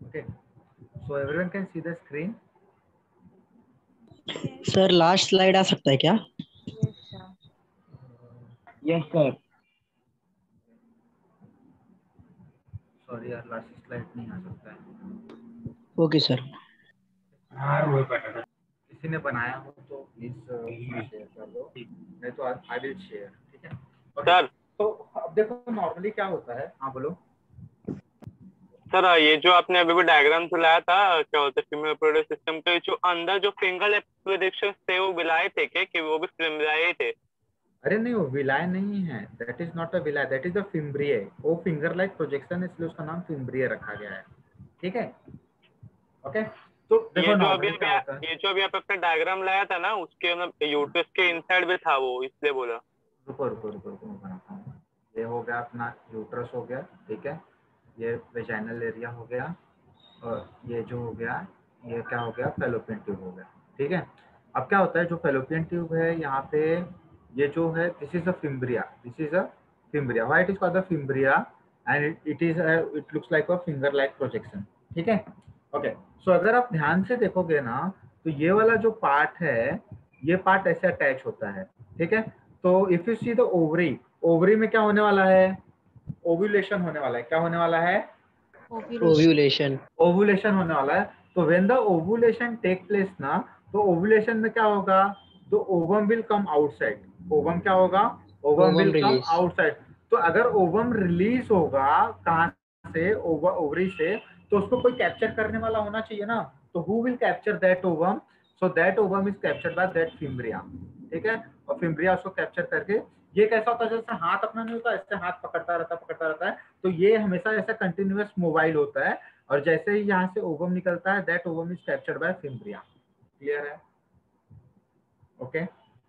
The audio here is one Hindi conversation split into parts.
Okay, so everyone can see the screen. Sir last slide आ सकता है क्या? Yes sir. सॉरी यार, लास्ट स्लाइड नहीं आ सकता है। Okay sir. किसी ने बनाया हो तो प्लीज शेयर कर दो, नहीं तो आई विल शेयर। ठीक है सर। तो अब देखो नॉर्मली क्या होता है। हाँ बोलो सर, ये जो आपने अभी भी डायग्राम चलाया था, क्या होता है फीमेल रिप्रोडक्टिव सिस्टम के जो अंदर जो फिंगर प्रोजेक्शन थे वो विलाय थे क्या, कि वो भी फिम्ब्रियाई थे? अरे नहीं, वो विलाय नहीं है, that is not a villi, that is a fimbriae. वो फिंगर लाइक प्रोजेक्शन, इसलिए उसका नाम फिम्ब्रिये रखा गया है। ठीक है ओके। तो देखो नॉर्मली क्या होता है, ये जो अभी आप अपना डायग्राम लाया था ना, उसके मतलब यूट्रस के इनसाइड भी था वो, इसलिए बोला। रुको रुको रुको रुको मैं बनाता हूँ। ये हो गया अपना यूट्रस हो गया, ठीक है। ये वेजाइनल एरिया हो गया, और ये जो हो गया, ये क्या हो गया, फेलोपियन ट्यूब हो गया। ठीक है। अब क्या होता है, जो फेलोपियन ट्यूब है यहाँ पे, ये जो है this is a fimbria, this is a fimbria. Why it is called the fimbria and it is it looks like a finger like projection. ठीक है ओके। सो अगर आप ध्यान से देखोगे ना, तो ये वाला जो पार्ट है, ये पार्ट ऐसे अटैच होता है। ठीक है। तो if you see the ovary, ovary में क्या होने वाला है, ओव्यूलेशन होने वाला है। क्या होने वाला है, ओव्यूलेशन। ओवुलेशन होने वाला है। तो when the ovulation take place ना, तो ओवुलेशन में क्या होगा, तो ovum will come outside. Ovum क्या होगा, ovum will come release. Outside. तो अगर ओवम रिलीज होगा कहाँ से, ओवरी से, तो उसको कोई कैप्चर करने वाला होना चाहिए ना। तो who will capture that ovum, so that ovum is captured by that fimbria. ठीक है। और फिम्ब्रिया उसको कैप्चर करके, ये कैसा होता है, जैसे हाथ अपना नहीं होता, ऐसे हाथ पकड़ता रहता है। तो ये हमेशा ऐसा कंटिन्यूअस मोबाइल होता है, और जैसे ही यहाँ से ओवम निकलता है, that ovum is captured by fimbria. Clear है? Okay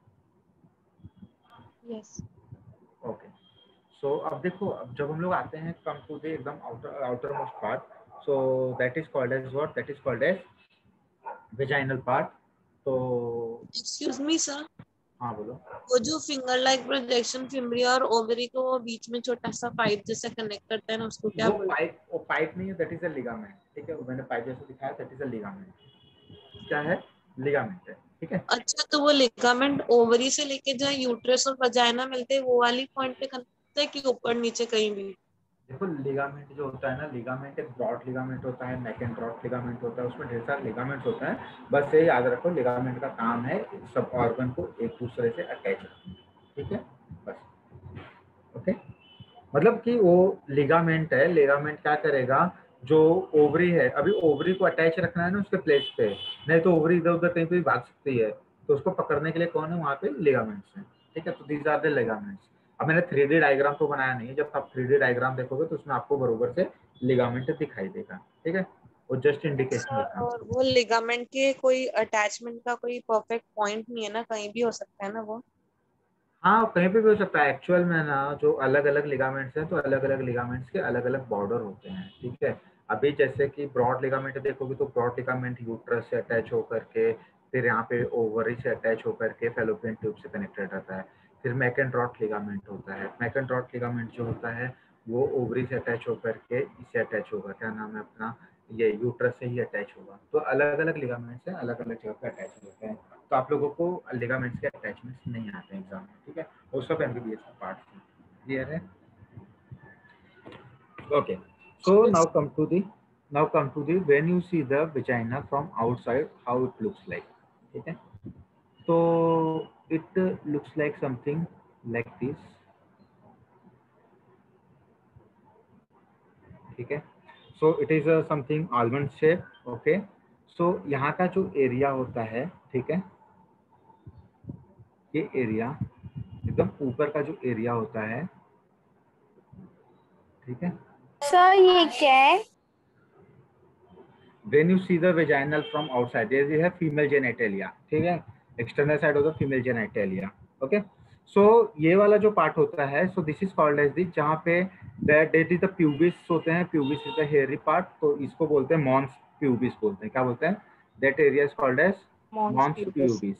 yes. ओके। सो अब देखो, अब जब हम लोग आते हैं कम टू द एकदम outermost part, so that is called as what, that is called as vaginal part. तो एक्सक्यूज मी सर, हाँ बोलो। वो जो फिंगर लाइक प्रोजेक्शन फिम्ब्रिया और ओवरी को वो बीच में छोटा सा पाइप जैसा कनेक्ट करता है ना, उसको क्या बोलते हैं? वो पाइप नहीं है, दैट इज अ लिगामेंट। ठीक है, मैंने पाइप जैसा दिखाया, दैट इज अ लिगामेंट। क्या है, लिगामेंट है। ठीक है। अच्छा, तो वो लिगामेंट ओवरी से लेके जहाँ यूट्रस और वजाइना मिलते हैं वो वाली पॉइंट पे कनेक्ट है कि ऊपर नीचे कहीं भी? देखो लिगामेंट जो होता है ना, लिगामेंट एक ब्रॉड लिगामेंट होता है, नेक एंड ब्रॉड लिगामेंट होता है, उसमें ढेर सारे लिगामेंट्स होते हैं। बस ये याद रखो, लिगामेंट का काम है सब ऑर्गन को एक दूसरे से अटैच रखना। ठीक है बस। ओके, मतलब कि वो लिगामेंट है, लिगामेंट क्या करेगा, जो ओवरी है, अभी ओवरी को अटैच रखना है ना उसके प्लेस पे, नहीं तो ओवरी इधर उधर कहीं पे भी भाग सकती है, तो उसको पकड़ने के लिए कौन है वहाँ पे, लिगामेंट्स हैं। ठीक है, तो दीज आर द लिगामेंट्स। अब मैंने 3D डायग्राम तो बनाया नहीं है, जब आप 3D डायग्राम देखोगे तो उसमें आपको बरोबर से लिगामेंट दिखाई देगा। ठीक है, वो जस्ट इंडिकेशन सर, देता है। और वो लिगामेंट के कोई अटैचमेंट का कोई परफेक्ट पॉइंट नहीं है ना, कहीं भी हो सकता है ना वो? हाँ, कहीं पे भी हो सकता है। एक्चुअल में ना, जो अलग अलग लिगामेंट्स हैं, तो अलग अलग लिगामेंट्स के अलग अलग बॉर्डर होते हैं। ठीक है, अभी जैसे कि ब्रॉड लिगामेंट देखोगे तो ब्रॉड लिगामेंट यूट्रस से अटैच होकर के, फिर यहाँ पे ओवरी से अटैच होकर के फेलोपियन ट्यूब से कनेक्टेड रहता है। फिर मैकेंट्रॉट लिगामेंट होता है। मैकेंट्रॉट लिगामेंट जो होता है वो ओवरी से अटैच होकर के इससे अटैच होगा, क्या नाम है अपना, ये यूट्रस से ही अटैच होगा। तो अलग अलग लिगामेंट्स हैं, अलग अलग जगह पे अटैच होते हैं। तो आप लोगों को लिगामेंट्स के अटैचमेंट्स नहीं आते हैं एग्जाम में। ठीक है, वो सब एमबीबीएस का पार्ट है। क्लियर है? Okay, so now come to the when you see the vagina from outside, how it looks like. ठीक है, तो it looks like something like this. ठीक है, so it is something almond shape. Okay, so यहाँ का जो एरिया होता है, ठीक है, ये एरिया एकदम ऊपर का जो एरिया होता है, ठीक है। सर ये क्या है? When you see the vaginal from outside, there is a female genitalia, ठीक है, external side of the female genitalia. Okay, so ये वाला जो पार्ट होता है, so this is called as the, जहाँ पे that is the pubis होते हैं, pubis is the hairy part, तो इसको बोलते हैं mons pubis बोलते हैं। क्या बोलते हैं? That area is called as mons pubis.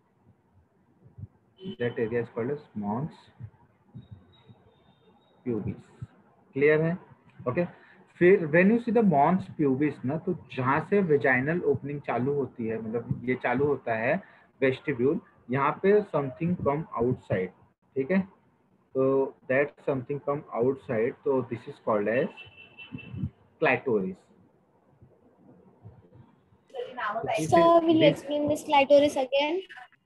That area is called as mons pubis. Clear है? ओके, फिर when you see the mons pubis ना, तो जहाँ से वेजाइनल ओपनिंग चालू होती है, मतलब ये चालू होता है वेस्टिब्यूल, यहाँ पे समथिंग कम आउटसाइड, ठीक है, तो दैट समथिंग कम आउटसाइड, तो this is called as clitoris. Sir, will you explain this clitoris again?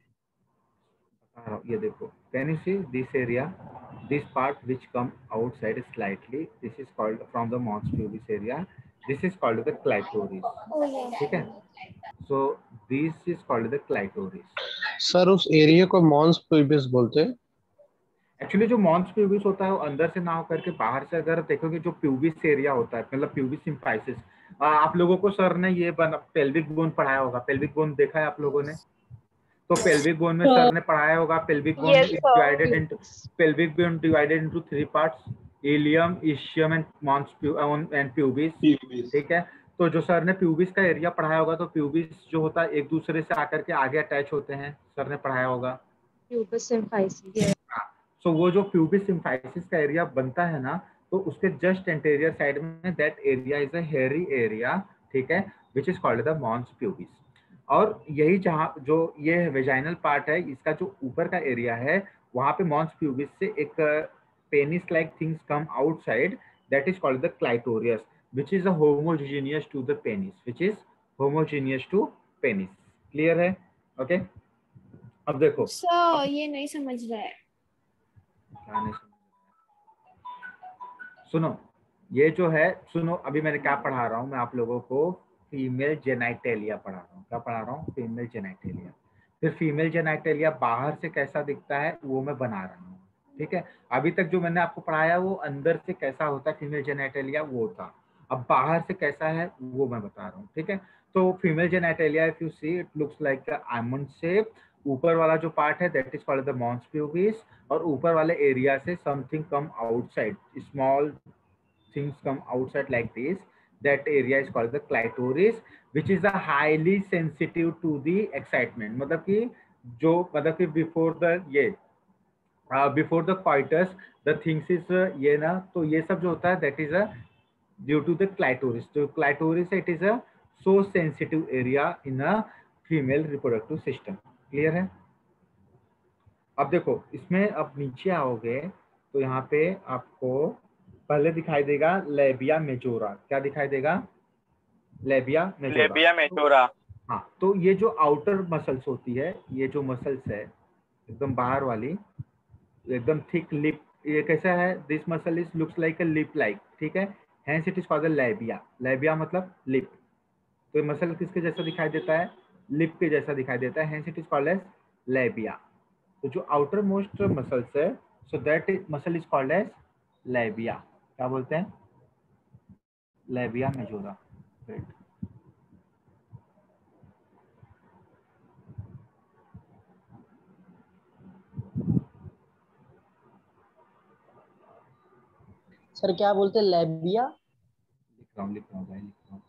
ये देखो, can you see this area, this part which come outside slightly, this is called from the mons pubis area, this is called the clitoris, Oh yes. ठीक है, so this is called the clitoris। Sir उस एरिया को मॉन्स प्यूबिस बोलते हैं। एक्चुअली जो मॉन्स प्यूबिस होता है वो अंदर से ना होकर के बाहर से, अगर देखोगे जो प्यूबिस एरिया होता है, मतलब प्यूबिस सिम्फाइसिस, आप लोगों को सर ने ये पेल्विक बोन पढ़ाया होगा, पेल्विक बोन देखा है आप लोगों ने, तो पेल्विक बोन में सर ने पढ़ाया होगा, pelvic bone is divided into, pelvic bone divided into 3 parts, ilium, ischium and mons and pubis, ठीक है। तो जो सर ने प्यूबिस का एरिया पढ़ाया होगा, तो प्यूबिस जो होता है एक दूसरे से आकर के आगे अटैच होते हैं, सर ने पढ़ाया होगा प्यूबिस सिम्फाइसिस। सो वो जो प्यूबिस सिम्फाइसिस का एरिया बनता है ना, तो उसके जस्ट एंटीरियर साइड में that area is a hairy area, ठीक है, which is called the mons pubis. और यही जहाँ जो ये वेजाइनल पार्ट है, इसका जो ऊपर का एरिया है, वहां पे मॉन्स प्यूबिस से एक penis like things come outside, that is called the clitoris, which is homogeneous to the penis, which is homogeneous to penis. Clear है? ओके अब देखो सर ये नहीं समझ रहा है। सुनो, ये जो है, सुनो अभी मैंने क्या पढ़ा रहा हूँ मैं आप लोगों को, फीमेल जेनाइटेलिया पढ़ा रहा हूँ। क्या पढ़ा रहा हूँ? Female genitalia. फिर फीमेल जेनाइटेलिया बाहर से कैसा दिखता है वो मैं बना रहा हूँ, ठीक है। अभी तक जो मैंने आपको पढ़ाया वो अंदर से कैसा होता है फीमेल जेनाइटेलिया वो था, अब बाहर से कैसा है वो मैं बता रहा हूँ, ठीक है। तो female genitalia if you see it looks like almond shape, ऊपर वाला जो पार्ट है that is called the mons pubis, और ऊपर वाले एरिया से something come outside, small things come outside like this, that area is called the clitoris, which is a highly sensitive to the excitement, मतलब कि जो मतलब कि before the ये before the coitus the things is ये ना, तो ये सब जो होता है that is a due to the clitoris, तो clitoris it is a so sensitive area in a female reproductive system। Clear है? अब देखो इसमें अब नीचे आओगे तो यहाँ पे आपको पहले दिखाई देगा लेबिया मेजोरा। क्या दिखाई देगा? Labia majora. Labia majora. हाँ, तो ये जो आउटर मसल्स होती है, ये जो मसल्स है एकदम बाहर वाली, एकदम थिक लिप, ये कैसा है? This muscle is looks like a lip like, ठीक है, hence it is called labia. Labia मतलब लिप, तो ये मसल किसके जैसा दिखाई देता है? लिप के जैसा दिखाई देता है, hence it is called as labia. तो जो आउटर मोस्ट मसल्स है, so that muscle is called as labia. क्या बोलते हैं? Labia majora. सर क्या बोलते हैं? लेबिया। लिख रहा हूँ भाई, लिख रहा हूँ।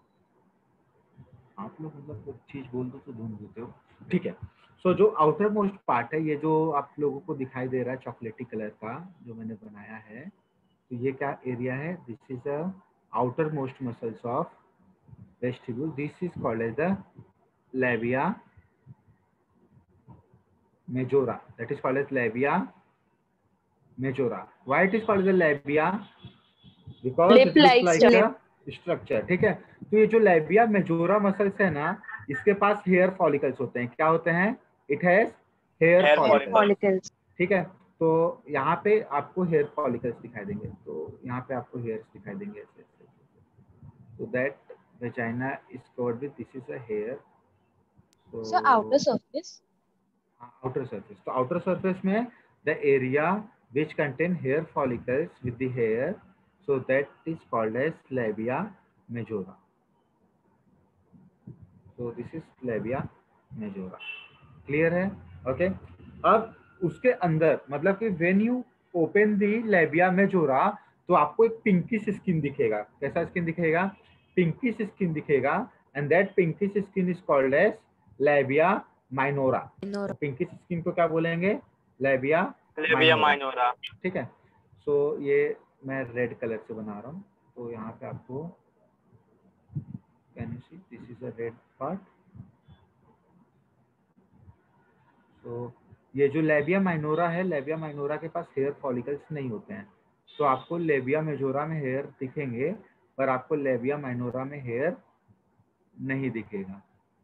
आप लोग मतलब कुछ चीज बोल दो तो ढूंढ देते हो, ठीक है। सो जो आउटर मोस्ट पार्ट है, ये जो आप लोगों को दिखाई दे रहा है चॉकलेटी कलर का जो मैंने बनाया है, तो ये क्या एरिया है? This is a outer most muscles of vestibule, this is called as the labia majora, that is called as labia majora. Why it is called as labia? Because it looks like a structure, ठीक है। तो ये जो लेबिया मेजोरा मसल्स है ना, इसके पास हेयर फॉलिकल्स होते हैं। क्या होते हैं? इट हैज हेयर फॉलिकल्स, ठीक है। तो यहाँ पे आपको हेयर फॉलिकल्स दिखाई देंगे, तो यहाँ पे आपको हेयर्स दिखाई देंगे ऐसे ऐसे, so that vagina is covered with, this is a hair, so outer surface। outer surface, तो outer surface में the area which contain hair follicles with the hair, so that is called as labia majora, so this is labia majora। Clear है? ओके अब उसके अंदर मतलब कि when you open the labia majora, तो आपको एक पिंकिश स्किन दिखेगा। कैसा स्किन दिखेगा? पिंकिश स्किन दिखेगा, and that pinkish skin is called as labia minora. Pinkish skin को क्या बोलेंगे? लेबिया माइनोरा, ठीक है। सो ये मैं रेड कलर से बना रहा हूँ, तो यहाँ पे आपको can you see this is a red part. तो ये जो लेबिया माइनोरा है, लेबिया माइनोरा के पास हेयर फॉलिकल्स नहीं होते हैं, तो आपको लेबिया मेजोरा में हेयर दिखेंगे पर आपको लेबिया माइनोरा में हेयर नहीं दिखेगा।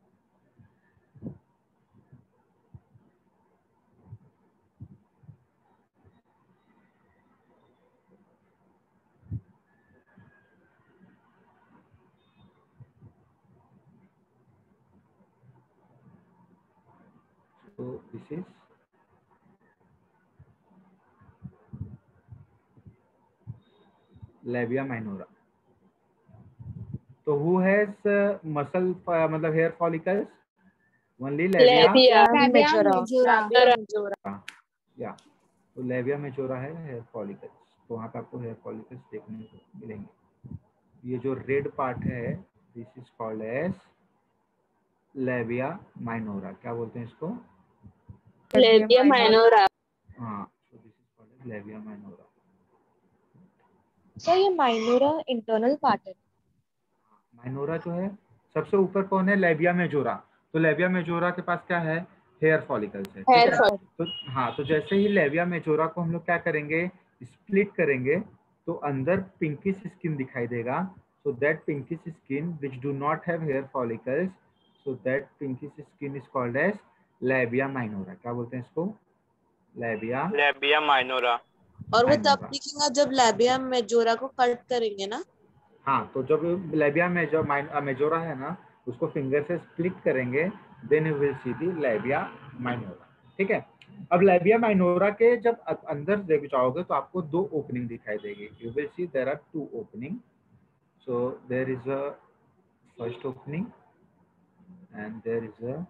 So this is labia minora. So who has muscle मतलब hair follicles? Only labia majora. Yeah. तो labia majora है hair follicles. तो वहाँ पे आपको hair follicles देखने को मिलेंगे। ये जो red part है, this is called as labia minora. क्या बोलते हैं इसको? Labia minora. हाँ, so this is called as labia minora. Sir ये माइनोरा इंटरनल पार्ट है। माइनोरा जो है सबसे ऊपर कौन है? Labia majora. तो लेबिया मेजोरा के पास क्या है? हेयर फॉलिकल्स है, ठीक है? तो हाँ, तो जैसे ही लेबिया मेजोरा को हम लोग क्या करेंगे? स्प्लिट करेंगे तो अंदर पिंकिश स्किन दिखाई देगा। So that pinkish skin which do not have hair follicles, so that pinkish skin is called as labia minora. क्या बोलते हैं इसको? Labia minora. और वो तब दिखेगा जब लेबिया मेजोरा को कट करेंगे ना? हाँ, तो जब लेबिया मेजोरा है ना, उसको फिंगर से स्प्लिट करेंगे, then you will see the labia minora, ठीक है? अब लेबिया माइनोरा के जब अंदर देख जाओगे तो आपको दो ओपनिंग दिखाई देगी। You will see there are two opening. So there is a first opening and there is a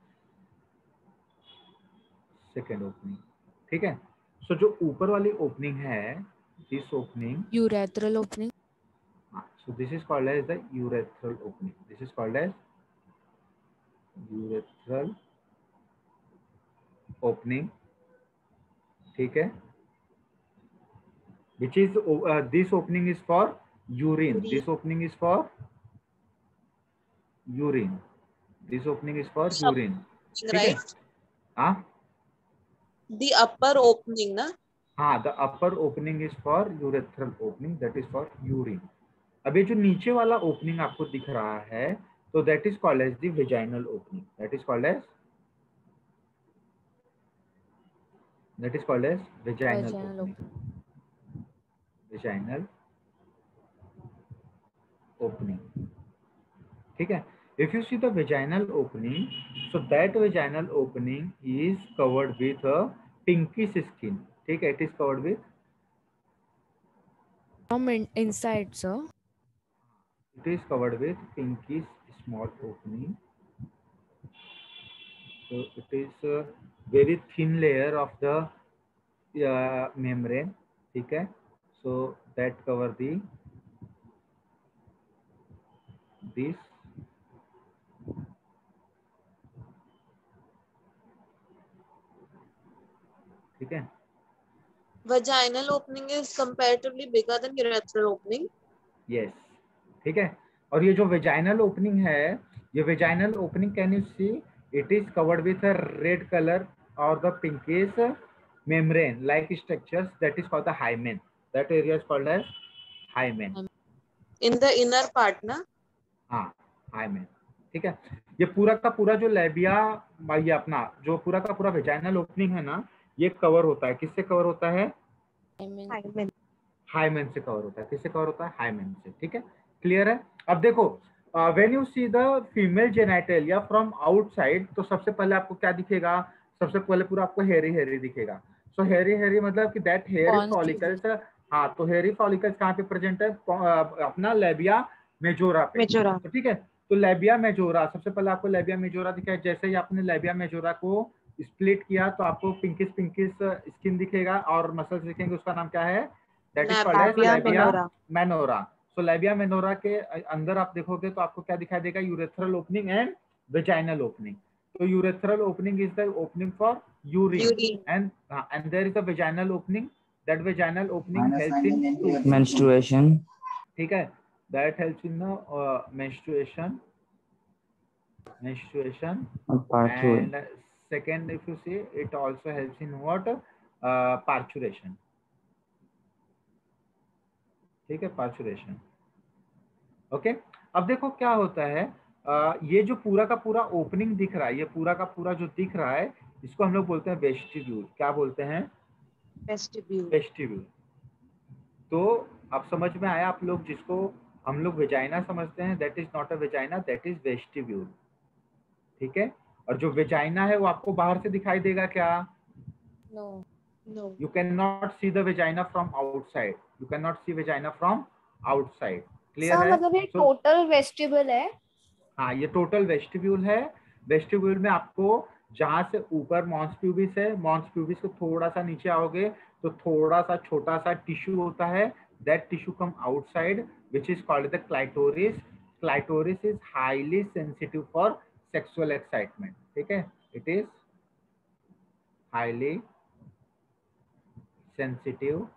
second opening, ठीक है? सो जो ऊपर वाली ओपनिंग है, this opening urethral opening. So this is called as the urethral opening. This is called as urethral opening, ठीक है? Which is this opening is for urine. This opening is for urine. This opening is for urine. ठीक है? हाँ? The upper opening ना? हाँ, the upper opening is for urethral opening. That is for urine. अब ये जो नीचे वाला ओपनिंग आपको दिख रहा है, तो that is called as the vaginal opening. That is called as vaginal opening, ठीक है? If you see the vaginal opening, so that vaginal opening is covered with a pinkish skin, ठीक है? It is covered with From inside, sir. It is covered with pinkish small opening. So it is a very thin layer of the membrane, ठीक है? So that cover this ठीक है? Vaginal opening is comparatively bigger than urethral opening. Yes, ठीक है? और ये जो वेजाइनल ओपनिंग है, ये vaginal opening can you see it is covered with a red colour और the pinkish membrane like structures that is called the hymen. That area is called as hymen. In the inner part ना? हाँ, hymen, ठीक है? ये पूरा का पूरा जो लेबिया, ये अपना जो पूरा का पूरा वेजाइनल ओपनिंग है ना, ये कवर होता है, किससे कवर होता है? हाइमेन से कवर होता है। किससे कवर होता है? हाइमेन से, ठीक है? क्लियर है? अब देखो, when you see the female genitalia from outside, तो सबसे पहले आपको क्या दिखेगा? सबसे पहले पूरा आपको हेरी हेरी दिखेगा। सो हेरी मतलब कि दैट हेयर फॉलिकल्स, हाँ, तो हेयरी फॉलिकल्स कहाँ पे प्रेजेंट है? अपना लेबिया मेजोरा पे, तो ठीक है? तो लेबिया मेजोरा, सबसे पहले आपको लेबिया मेजोरा दिखा। जैसे ही आपने लेबिया मेजोरा को स्प्लिट किया तो आपको पिंकिश स्किन दिखेगा और मसल्स दिखेंगे। उसका नाम क्या है? That is called as labia minora. So labia minora के अंदर आप देखोगे तो आपको क्या दिखाई देगा? Urethral opening and vaginal opening. So urethral opening is the opening for urine. And there is a vaginal opening. That vaginal opening helps in menstruation. ठीक है, that helps in the menstruation and second if you see it also helps in what parturition, ठीक है, parturition। ओके, अब देखो क्या होता है, ये जो पूरा का पूरा ओपनिंग दिख रहा है, ये पूरा का पूरा जो दिख रहा है, इसको हम लोग बोलते हैं वेस्टिब्यूल। क्या बोलते हैं? वेस्टिब्यूल। वेस्टिब्यूल। तो अब समझ में आया आप लोग, जिसको हम लोग वेजाइना समझते हैं, that is not a vagina, that is vestibule. ठीक है, और जो वेजाइना है वो आपको बाहर से दिखाई देगा क्या? No no, you can not see the vagina from outside, you can not see vagina from outside. Clear sir है? मतलब ये टोटल वेस्टिबल है। हाँ, ये टोटल वेस्टिब्यूल है। वेस्टिब्यूल में आपको जहां से ऊपर मॉन्स प्यूबिस है, मॉन्स प्यूबिस को थोड़ा सा नीचे आओगे तो थोड़ा सा छोटा सा टिश्यू होता है, that tissue come outside which is called the clitoris. Clitoris is highly sensitive for sexual excitement. ठीक है, it is highly sensitive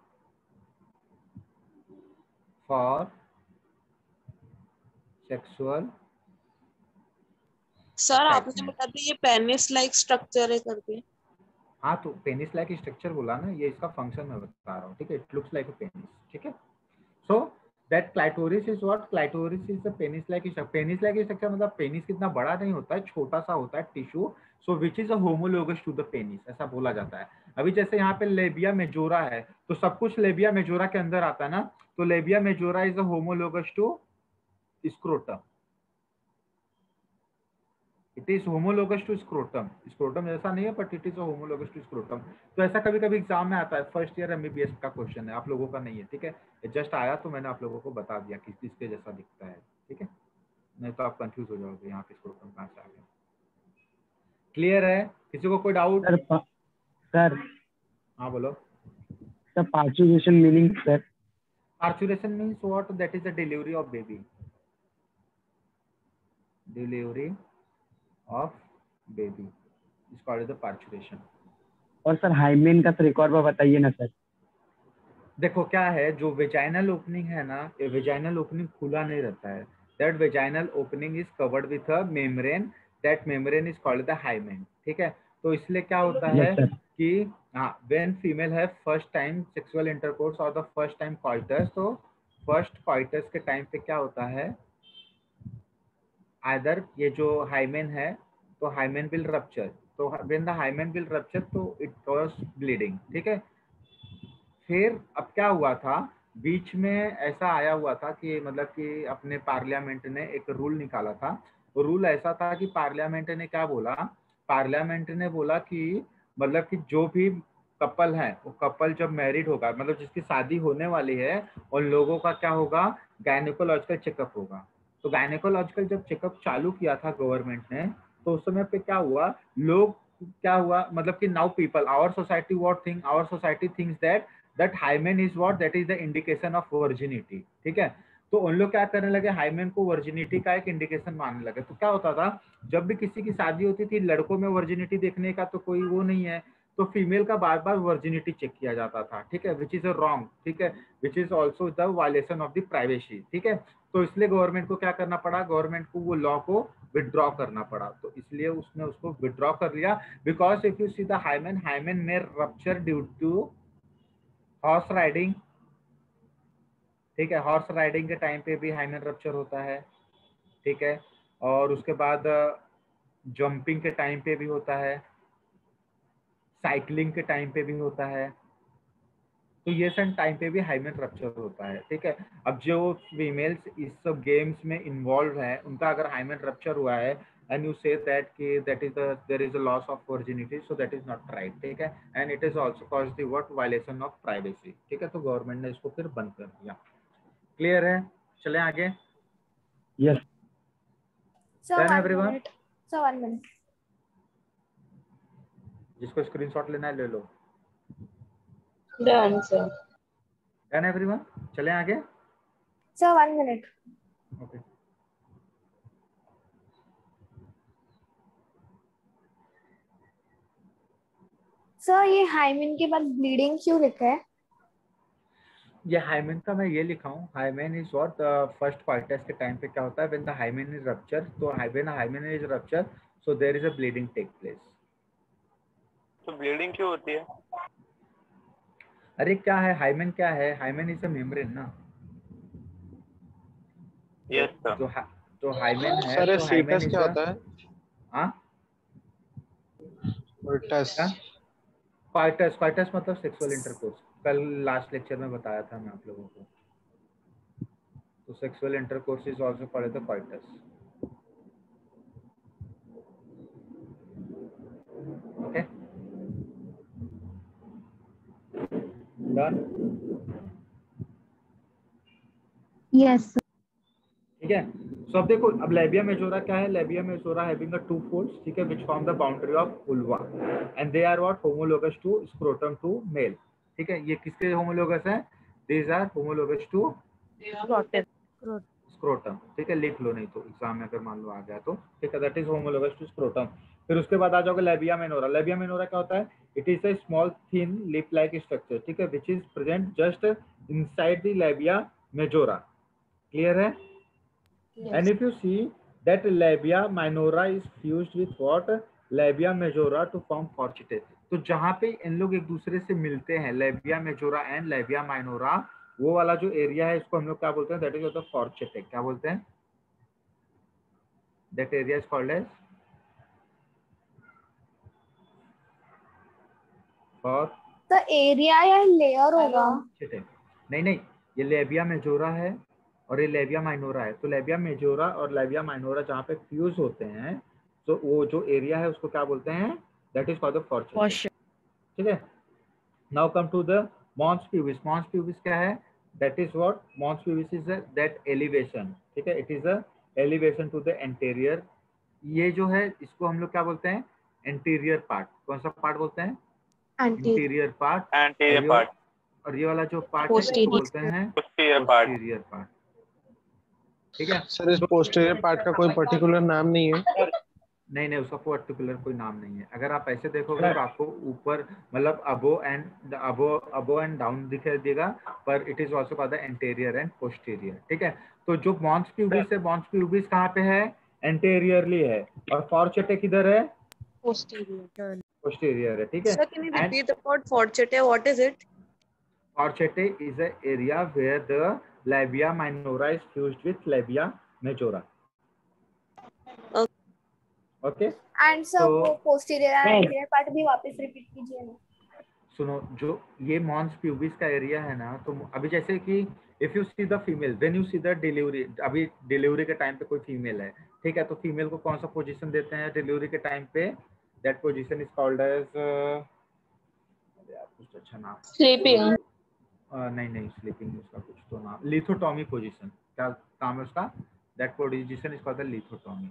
for sexual. Sir आपने बता दिया ये पेनिस लाइक स्ट्रक्चर है करके। हाँ, तो पेनिस लाइक स्ट्रक्चर बोला ना, ये इसका फंक्शन मैं बता रहा हूँ। ठीक है, it looks like a penis. ठीक है, so that clitoris is what? Clitoris is the penis like structure. Penis like structure मतलब पेनिस कितना बड़ा नहीं होता है, छोटा सा होता है tissue, so which is a homologous to the penis, ऐसा बोला जाता है। अभी जैसे यहाँ पे लेबिया मेजोरा है, तो सब कुछ लेबिया मेजोरा के अंदर आता है ना, तो labia majora is a homologous to scrotum. It is homologous to scrotum. Scrotum जैसा नहीं है, but it is homologous to scrotum. तो ऐसा कभी कभी एग्जाम में आता है, फर्स्ट ईयर एमबीबीएस का क्वेश्चन है, आप लोगों का नहीं है। ठीक है, जस्ट आया तो मैंने आप लोगों को बता दिया किस किसके जैसा दिखता है। ठीक है, नहीं तो आप कंफ्यूज हो जाओगे यहाँ पे स्क्रोटम कहाँ से आ गया। क्लियर है? किसी को कोई डाउट? सर हाँ बोलो। Sir parturition meaning sir? Parturition means what? That is the delivery of baby. Delivery of baby is called the parturition. और सर हाइमेन का तो एक और बार बताइए ना सर। देखो क्या है, जो वेजाइनल ओपनिंग है ना, ये वेजाइनल ओपनिंग खुला नहीं रहता है। That vaginal opening is covered with a membrane, that membrane is called the hymen. ठीक है, तो इसलिए क्या होता है कि व्हेन फीमेल है फर्स्ट टाइम सेक्सुअल इंटरकोर्स और द फर्स्ट टाइम कॉइटस, तो फर्स्ट कॉइटस के टाइम पे क्या होता है, आइदर ये जो हाइमेन है, तो हाइमेन विल रप्चर, तो when the hymen will rupture तो इट कॉज ब्लीडिंग। ठीक है, फिर अब क्या हुआ था, बीच में ऐसा आया हुआ था कि मतलब कि अपने पार्लियामेंट ने एक रूल निकाला था। वो रूल ऐसा था कि पार्लियामेंट ने क्या बोला, पार्लियामेंट ने बोला कि मतलब कि जो भी कपल है, वो कपल जब मैरिड होगा, मतलब जिसकी शादी होने वाली है, उन लोगों का क्या होगा, गायनेकोलॉजिकल चेकअप होगा। तो गायनेकोलॉजिकल जब चेकअप चालू किया था गवर्नमेंट ने, तो उस समय पे क्या हुआ, लोग क्या हुआ, मतलब कि now people, our society what think, our society thinks that that hymen is what, that is the indication of virginity। ठीक है, तो उन लोग क्या करने लगे, हाइमेन को वर्जिनिटी का एक इंडिकेशन मानने लगे। तो क्या होता था, जब भी किसी की शादी होती थी, लड़कों में वर्जिनिटी देखने का तो कोई वो नहीं है, तो फीमेल का बार बार वर्जिनिटी चेक किया जाता था। ठीक है, विच इज अ रॉन्ग। ठीक है, which is also the violation of the privacy. ठीक है, तो इसलिए गवर्नमेंट को क्या करना पड़ा, गवर्नमेंट को वो लॉ को विड्रॉ करना पड़ा। तो इसलिए उसने उसको विड्रॉ कर लिया, because if you see the hymen, hymen में rupture due to horse riding. ठीक है, हॉर्स राइडिंग के टाइम पे भी हाइमेन रप्चर होता है। ठीक है, और उसके बाद जंपिंग के टाइम पे भी होता है, साइकिलिंग के टाइम पे भी होता है, तो ये सब टाइम पे भी हाइमेन रप्चर होता है। ठीक है, अब जो फीमेल्स इस सब गेम्स में इन्वॉल्व है, उनका अगर हाइमेन रप्चर हुआ है and you say that कि that is there is a loss of virginity, so that is not right। ठीक है, and it is also caused the what, violation of privacy। ठीक है, तो गवर्नमेंट ने इसको फिर बंद कर दिया। क्लियर है? चलें आगे। Yes sir Done everyone? Sir 1 minute. जिसको स्क्रीनशॉट लेना है ले लो। Done sir. Done everyone? चलें आगे। Sir 1 minute. ओके, सर ये हाइमेन के बाद ब्लीडिंग क्यों लिखा है? ये हाइमेन का मैं ये लिखा हूँ, hymen is what first coitus के टाइम पे क्या होता है, when the hymen is rupture, तो hymen is rupture so there is a bleeding take place. तो ब्लीडिंग क्यों होती है? अरे क्या है हाइमेन, क्या है हाइमेन इज अ मेम्ब्रेन ना। Yes sir. जो हाइमेन है सर तो हाइमेन फीटस इज क्या होता है? हाँ फीटस क्वार्टर्स, क्वार्टर्स मतलब सेक्सुअल इंटरकोर्स, कल लास्ट लेक्चर में बताया था मैं आप लोगों को। तो sexual intercourse is also called the coitus. Okay done. Yes. ठीक है, सो अब देखो, अब लेबिया मेजोरा क्या है, labia majora having a two folds, ठीक है, which form the boundary of vulva and they are what homologous to scrotum to male. ठीक है, ये किसके होमोलोगस है, these are homologous to scrotum. ठीक है, लिख लो नहीं तो एग्जाम में अगर मान लो आ गया तो, ठीक है, that is homologous to scrotum. फिर उसके बाद आ जाओगे लेबिया मेनोरा। लेबिया मेनोरा क्या होता है, it is a small thin lip like structure, ठीक है, which is present just inside the labia majora. Clear है? And if you see that labia minora is fused with what, labia majora to form forchete। तो जहां पे इन लोग एक दूसरे से मिलते हैं, labia majora and labia minora, वो वाला जो एरिया है इसको हम लोग क्या बोलते हैं, दैट इज द फॉर्चेटे। क्या बोलते हैं? That area is called as The area या लेयर होगा? फॉर्चेटे। नहीं, ये लेबिया मेजोरा है और ये लेबिया माइनोरा है। तो लेबिया मेजोरा और लेबिया माइनोरा जहाँ पे फ्यूज होते हैं, तो वो जो एरिया है उसको क्या बोलते हैं, that is called the fourchette. ठीक है, now come to the mons pubis. Mons pubis क्या है, that is what, mons pubis is that elevation. ठीक है, it is a elevation to the anterior. ये जो है इसको हम लोग क्या बोलते हैं, एंटीरियर पार्ट। कौन सा पार्ट बोलते हैं? Anterior part. एंटीरियर पार्ट, और ये वाला जो पार्ट है इसको बोलते हैं पोस्टीरियर पार्ट। Posterior part. ठीक है सर, इस पोस्टीरियर पार्ट का कोई पर्टिकुलर नाम नहीं है? नहीं, उसका पर्टिकुलर कोई नाम नहीं है। अगर आप ऐसे देखोगे तो आपको ऊपर मतलब अबो एंड डाउन दिखाई देगा, पर it is also called the anterior and posterior. ठीक है, तो जो मॉन्स प्यूबिस है, मॉन्स प्यूबिस कहाँ पे है, एंटीरियरली है, और फॉर्चेटे किधर है, पोस्टीरियर है। ठीक है, Sir, can you repeat about forchete? What is it? Fourchette is a area where the labia minora is fused with labia majora। Okay and sir वो पोस्टीरियर एंड एंटीरियर पार्ट भी वापस रिपीट कीजिए ना। सुनो, जो ये मॉन्स प्यूबिस का एरिया है ना, तो अभी जैसे कि if you see the female, when you see the delivery, अभी डिलीवरी के टाइम पे कोई फीमेल है, ठीक है, तो फीमेल को कौन सा पोजीशन देते हैं डिलीवरी के टाइम पे, that position is called as कुछ अच्छा नाम, Sleeping. नहीं स्लीपिंग, उसका कुछ तो नाम, लिथोटॉमी पोजीशन। क्या नाम है उसका, that position is called the lithotomy.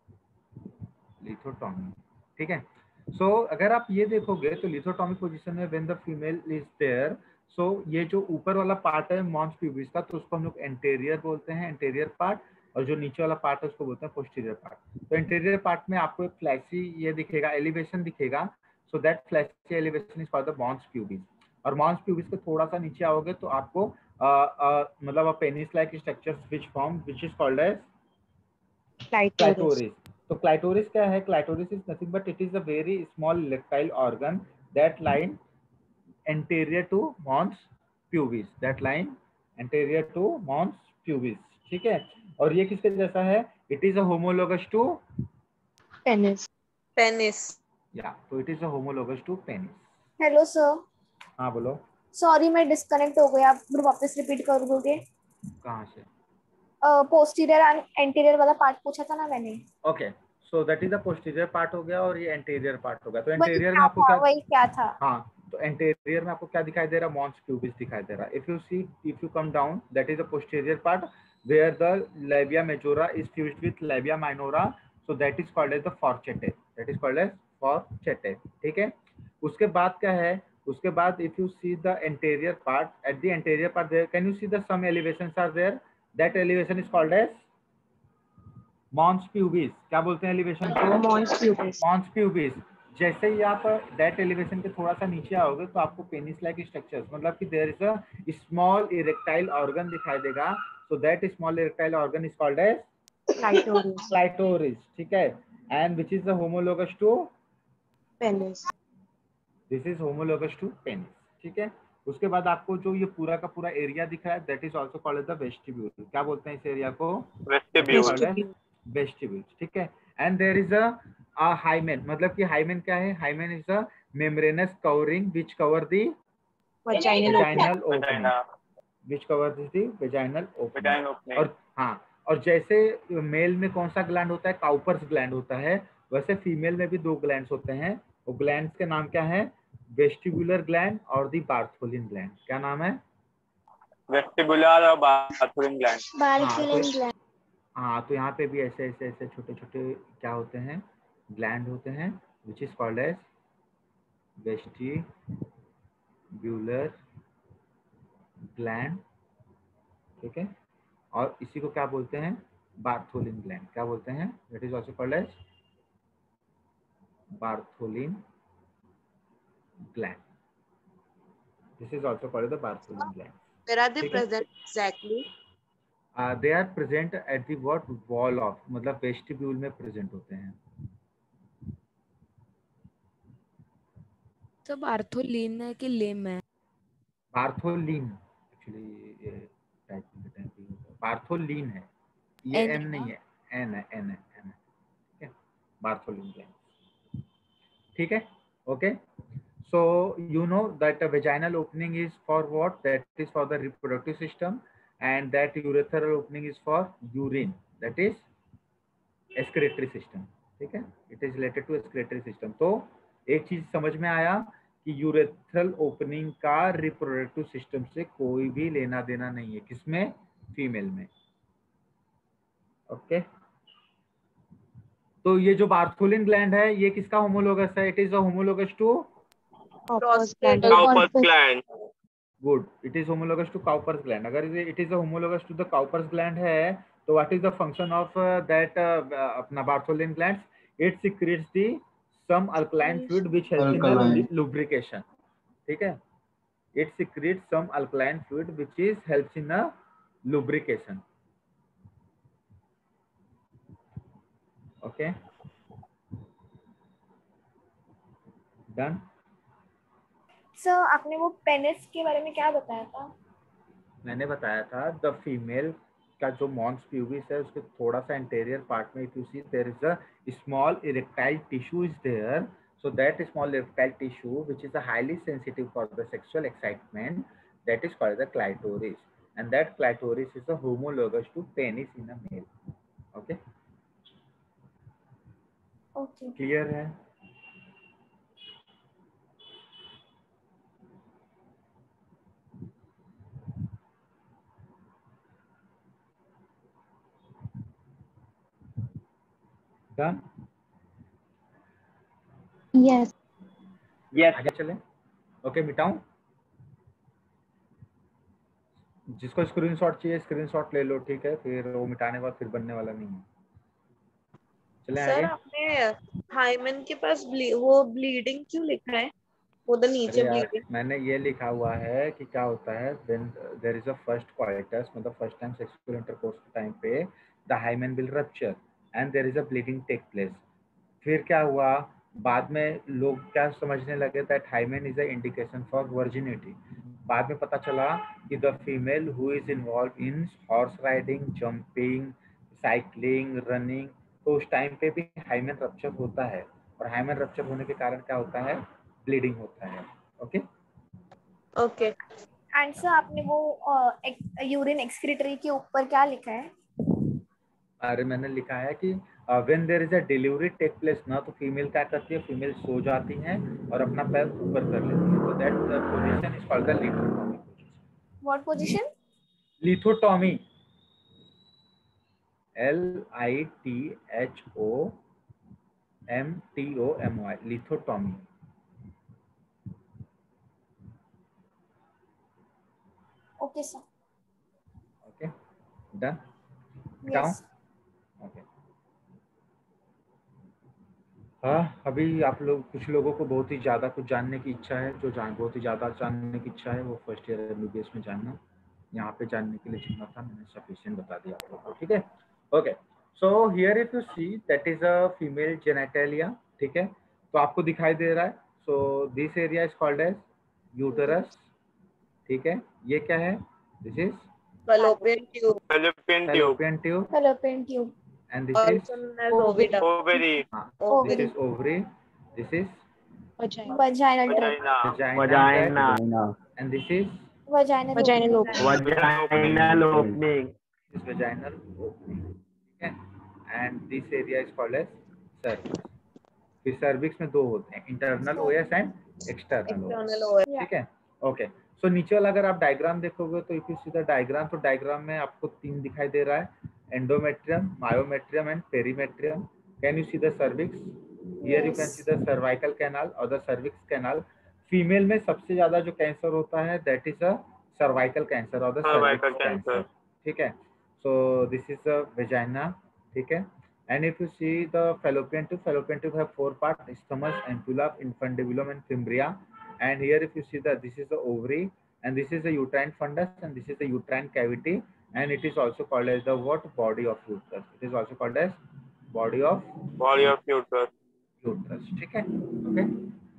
ठीक है, सो अगर आप ये देखोगे तो लिथोटॉमिक पोजीशन में when the female is there, so ये जो ऊपर वाला पार्ट है मॉन्स प्यूबिस का, तो उसको हम लोग एंटीरियर बोलते हैं, एंटीरियर पार्ट, और जो नीचे वाला पार्ट है उसको बोलते हैं पोस्टीरियर पार्ट। तो एंटीरियर पार्ट में आपको एक फ्लैशी ये दिखेगा, एलिवेशन दिखेगा, so that fleshy elevation is called the mons pubis. और मॉन्स प्यूबिस के थोड़ा सा नीचे आओगे तो आपको मतलब a penis like structure which form which is called as clitoris. तो क्लाइटोरिस क्या है, clitoris is nothing but it is a very small erectile organ that line anterior to mons pubis, that line anterior to mons pubis. ठीक है, और ये किसके जैसा है, it is a homologous to Penis. या, तो it is a homologous to penis. Hello sir. हाँ बोलो। सॉरी मैं डिस्कनेक्ट हो गया, आप वापस रिपीट कर दोगे? कहाँ से? पोस्टीरियर एंड एंटीरियर वाला पार्ट पूछा था ना मैंने। Okay, so that is the posterior part हो गया और ये एंटीरियर पार्ट हो गया। तो एंटीरियर में आपको वही क्या था? हाँ, तो एंटीरियर में आपको क्या दिखाई दे रहा है, मॉन्स प्यूबिस दिखाई दे रहा है। If you see, if you come down, that is the posterior part where the labia majora is fused with labia minora, so that is called as the fourchette, that is called as fourchette. ठीक है, उसके बाद क्या है, उसके बाद if you see the anterior part, at the anterior part there can you see the some elevations are there, that elevation is called as Mons pubis. क्या बोलते हैं एलिवेशन को, Mons pubis. Mons pubis. जैसे ही आप दैट एलिवेशन के थोड़ा सा नीचे आओगे तो आपको पेनिस लाइक स्ट्रक्चर्स, मतलब कि there is a small erectile organ दिखाई देगा. So that small erectile organ is called as clitoris. ठीक है. And which is the homologous to penis. This is homologous to penis. ठीक है. उसके बाद आपको जो ये पूरा का पूरा एरिया दिख रहा है that is also called the vestibule. क्या बोलते हैं इस एरिया को? वेस्टिब्यूल. वेस्टिब्यूल. ठीक है. And there is a hymen, मतलब कि हाइमेन क्या है? Hymen is the membranous covering which cover the Vaginal vaginal opening, Vagina. which covers the vaginal opening. Vaginal opening. और हाँ, और जैसे मेल में कौन सा ग्लैंड होता है? काउपर्स ग्लैंड होता है. वैसे फीमेल में भी 2 ग्लैंड्स होते हैं. वो ग्लैंड्स के नाम क्या है? वेस्टिबुलर ग्लैंड और दी बार्थोलिन ग्लैंड. क्या नाम है? वेस्टिबुलर और बार्थोलिन ग्लैंड. Bartholin gland. हाँ, तो यहाँ पे भी ऐसे ऐसे ऐसे छोटे छोटे क्या होते हैं? ग्लैंड होते हैं which is called as vestibular gland. ठीक है. और इसी को क्या बोलते हैं? Bartholin gland. क्या बोलते हैं? That is also called as Bartholin gland. This is also called the Bartholin gland. Where are they ठीक है. present exactly? They are present at the what wall of, मतलब वेस्टिब्यूल में प्रेजेंट होते हैं. सब आर्थोलीन है कि लेम है? बार्थोलिन एक्चुअली टाइपिंग के टाइम पे बार्थोलिन है. ये N एन नहीं है, एन है, एन है, एन है. ठीक है. Bartholin gland. ठीक है. Okay. So you know that the vaginal opening is for what? That is for the reproductive system, and that urethral opening is for urine. That is excretory system. ठीक है. It is related to excretory system. तो एक चीज समझ में आया कि यूरेथ्रल ओपनिंग का रिप्रोडक्टिव सिस्टम से कोई भी लेना देना नहीं है. किसमें? फीमेल में. ओके. तो ये जो बार्थोलिन ग्लैंड है ये किसका होमोलोगस है? It is a homologous to Prostate. Cowper's gland. Good. It is homologous to Cowper's gland. अगर it is a homologous to the Cowper's gland है तो what is the function of that अपना Bartholin gland? It secretes the some alkaline fluid which helps in lubrication. ठीक है. It secretes some alkaline fluid which is helps in a lubrication. Okay. Done. Sir आपने वो पेनिस के बारे में क्या बताया था? मैंने बताया था द फीमेल का जो मॉन्स प्यूबिस है उसके थोड़ा सा इंटीरियर पार्ट में if you see there is a small erectile tissue is there. So that small erectile tissue which is highly sensitive for the sexual excitement, that is called the clitoris, and that clitoris is a homologous to penis in a male. Okay. Okay. Clear है? Done? Yes. आगे चले. ओके. मिटाऊं? जिसको स्क्रीनशॉट चाहिए स्क्रीनशॉट ले लो. ठीक है. फिर वो मिटाने के बाद फिर बनने वाला नहीं है. चले सर आगे. आपने हाइमन के पास वो ब्लीडिंग क्यों लिखा है? उधर नीचे अरे यार ब्लीडिंग. मैंने ये लिखा हुआ है कि क्या होता है when there is a first coitus, मतलब फर्स्ट टाइम सेक्सुअल इंटरकोर्स के टाइम पे the hymen will rupture and there is a bleeding take place. फिर क्या हुआ? बाद में लोग क्या समझने लगे that hymen is a indication for virginity. बाद में पता चला कि the female who is involve in horse riding, jumping, cycling, running, तो उस टाइम पे भी हाइमेन रप्चर होता है. और हाइमेन रप्चर होने के कारण क्या होता है? ब्लीडिंग होता है. ओके. ओके. एंड सर आपने वो यूरिन एक्सक्रीटरी के ऊपर क्या लिखा है? अरे मैंने लिखा है कि when there is a delivery take place ना, तो फीमेल क्या करती है? फीमेल सो जाती है और अपना पैर ऊपर कर लेती है. तो that position is called the lithotomy position. What position? Lithotomy. LITHOMTOMY. Lithotomy. Okay sir. Okay. Done. मिटाऊं? यस. ओके. हाँ, अभी आप लोग कुछ लोगों को बहुत ही ज़्यादा कुछ जानने की इच्छा है, जो बहुत ही ज़्यादा जानने की इच्छा है वो फर्स्ट ईयर एमबीबीएस में जानना। यहाँ पे जानने के लिए जितना था मैंने सफिशिएंट बता दिया आप लोगों को, ठीक है। Okay, so here if you see that is a female genitalia, ठीक है। तो आपको दिखाई दे रहा है, so this area is called as uterus, ठीक है। ये क्या है? This is fallopian tube, fallopian tube, fallopian tube, fallopian tube, and this is also known as oviduct. ovary, this ovary, is ovary, this is vaginal tract, vagina, and this is vaginal Vaginal opening. Vaginal opening. this vaginal opening, ठीक है। and this area is called as cervix. फिर cervix में दो होते हैं, internal OS and external External OS, OS. ठीक है। ओके, सो नीचे वाला अगर आप डायग्राम देखोगे तो if you see the diagram, तो डायग्राम में आपको तीन दिखाई दे रहा है, endometrium, myometrium and perimetrium. Can you see the cervix? Here you can see the cervical canal और द सर्विक्स कैनाल। फीमेल में सबसे ज्यादा जो कैंसर होता है that is a cervical cancer और the cervical cervix cancer. Cancer, ठीक है। So this is the vagina, ठीक है। And if you see the fallopian tube have four parts: stomach, ampulla, infundibulum, and fimbria. And here, if you see that this is the ovary, and this is the uterine fundus, and this is the uterine cavity, and it is also called as the what? Body of uterus. It is also called as body of uterus. uterus. ठीक है? Okay.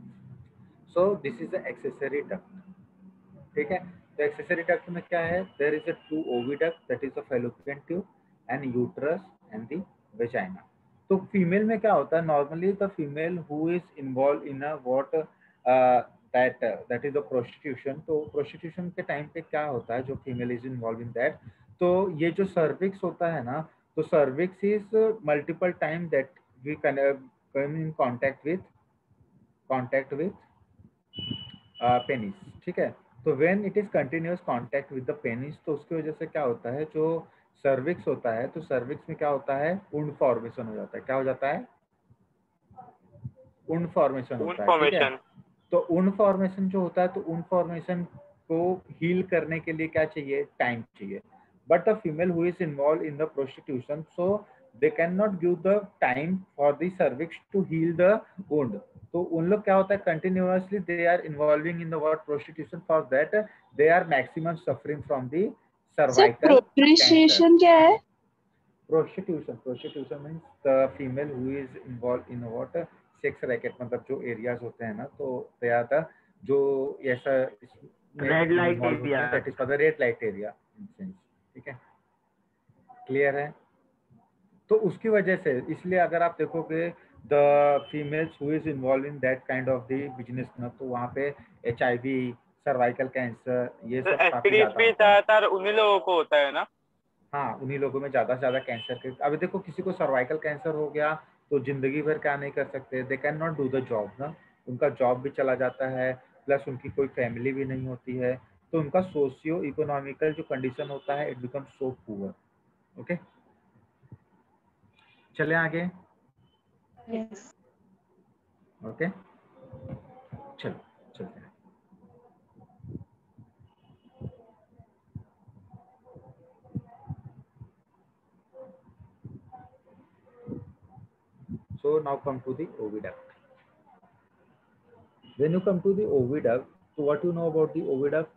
So this is the accessory duct. ठीक है? तो accessory duct में क्या है? There is a two oviduct, that is the fallopian tube, and uterus and the vagina. तो फीमेल में क्या होता है? Normally the female who is involve in a what that is the prostitution. तो प्रोस्टिट्यूशन के टाइम पे क्या होता है, जो female is involve in that, तो ये जो सर्विक्स होता है ना, तो cervix is multiple time that we come in contact with penis, ठीक है। तो when it is continuous contact with the penis, तो उसकी वजह से क्या होता है, जो सर्विक्स होता है, तो सर्विक्स में क्या होता है? ऊंड फॉर्मेशन हो जाता है। क्या हो जाता है? ऊंड फॉर्मेशन होता है, ठीक है। तो ऊंड फॉर्मेशन जो होता है, तो ऊंड फॉर्मेशन को हील करने के लिए क्या चाहिए? टाइम चाहिए। But the female who is involve in the prostitution, so they can not give the time for the cervix to heal the wound. तो उन लोग क्या होता है, continuously they are involving in the what? Prostitution. For that they are maximum suffering from the cervical prostitution क्या है? Prostitution means the female who is involve in what? Sex racket, मतलब जो एरियाज होते हैं ना, तो दे आर द जो ऐसा red light area, that is for the red light area in sense, ठीक है। क्लियर है? तो उसकी वजह से, इसलिए अगर आप देखोगे the females who is involve in that kind of the business ना, तो वहाँ पे HIV, सर्वाइकल कैंसर, ये सब काफी ज्यादातर उन्हीं लोगों को होता है ना। हाँ, उन्हीं लोगों में ज्यादा से ज्यादा कैंसर के। अभी देखो, किसी को सर्वाइकल कैंसर हो गया तो जिंदगी भर क्या नहीं कर सकते, they can not do the job ना, उनका जॉब भी चला जाता है, प्लस उनकी कोई फैमिली भी नहीं होती है, तो उनका सोशियो इकोनॉमिकल जो कंडीशन होता है, it becomes so poor. Okay, चले आगे। ओके, चलो चलते हैं। So now come to the oviduct. When you come to the oviduct, so what you know about the oviduct?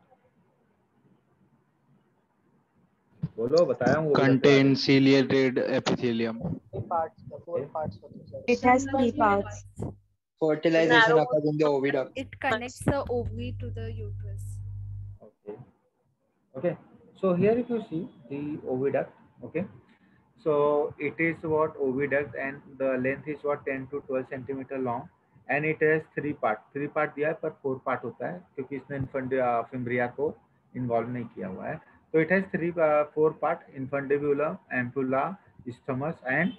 बोलो, बताया हूँ। Contain ciliated epithelium. Four parts होते हैं। It has 3 parts. Fertilization occurs in the oviduct. It connects the ovary to the uterus. Okay. Okay. So here if you see the oviduct, okay. So it is what? Oviduct, and the length is what? 10 to 12 centimeter long, and it has 3 parts. 3 part दिया है, पर 4 part होता है, क्योंकि इसने फिम्ब्रिया को इन्वॉल्व नहीं किया हुआ है। तो it has 4 part: infundibulum, ampulla, stomach, and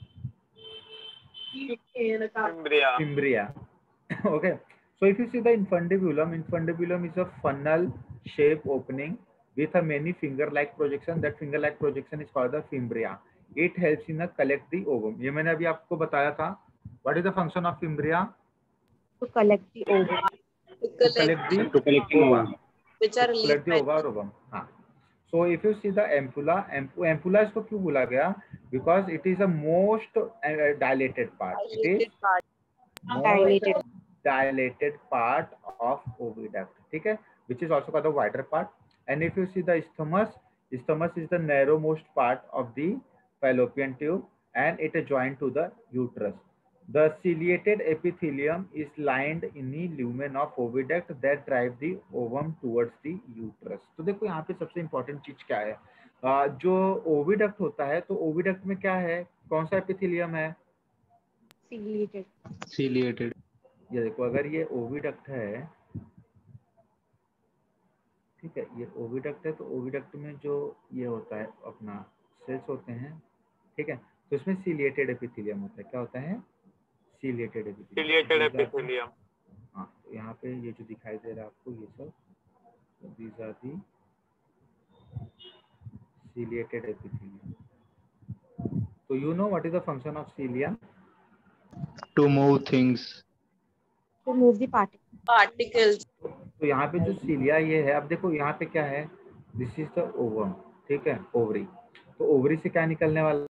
fimbria. Okay. So if you see the infundibulum is a funnel-shaped opening with a many finger-like projection. That finger-like projection is called the fimbria. It helps in collect the ovum. ये मैंने अभी आपको बताया था. What is the function of fimbria? To collect the ovum. To collect the ova. Which are collect the ova or ovum. हाँ. So if you see the ampulla, ampulla इसको क्यों बोला गया? Because it is a most dilated part. It is dilated part of oviduct, ठीक है, which is also called the wider part. And if you see the isthmus is the narrowmost part of the fallopian tube and it is joined to the uterus. The ciliated epithelium is lined in the lumen of oviduct that drive the ovum towards the uterus. तो देखो यहाँ पे सबसे important चीज क्या है, जो ओविडक्ट होता है तो ओविडक्ट में क्या है, कौन सा एपिथेलियम है, Ciliated. ये देखो अगर ये ओविडक्ट है, ठीक है, ये ओविडक्ट है तो ओविडक्ट में जो ये होता है अपना सेल्स होते हैं, ठीक है, तो इसमें सीलिएटेड एपिथेलियम होता है, क्या होता है, सीलिएटेड एपिथेलियम। हाँ, तो यहाँ पे ये जो दिखाई दे रहा है आपको ये सब, these are the ciliated epithelium. So you know what is the function of cilia? To move things. To move the particles. तो यहाँ पे जो cilia ये है, अब देखो यहाँ पे क्या है, this is the ovum, ठीक है, ओवरी, तो ओवरी से क्या निकलने वाला